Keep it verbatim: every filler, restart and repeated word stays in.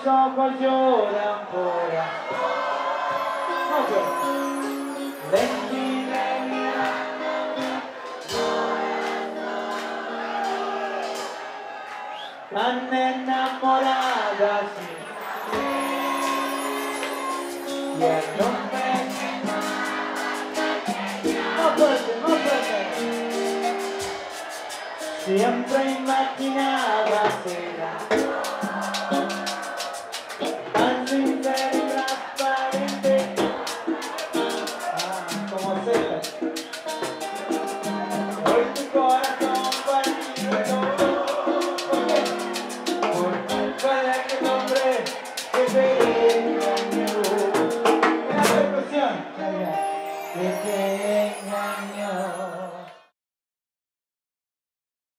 tus ojos lloran por amor. De mi realidad tan enamorada así. Y el nombre más fuerte, más fuerte. Siempre imaginaba ser